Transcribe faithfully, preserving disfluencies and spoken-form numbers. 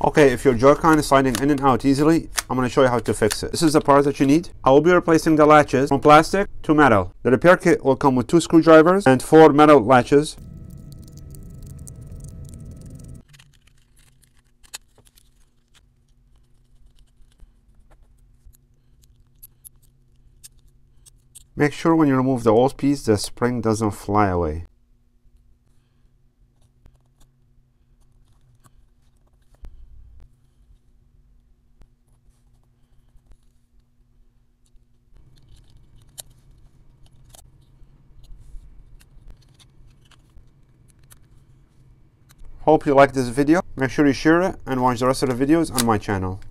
Okay, if your Joy-Con is sliding in and out easily, I'm going to show you how to fix it. This is the part that you need. I will be replacing the latches from plastic to metal. The repair kit will come with two screwdrivers and four metal latches. Make sure when you remove the old piece, the spring doesn't fly away. Hope you liked this video. Make sure you share it and watch the rest of the videos on my channel.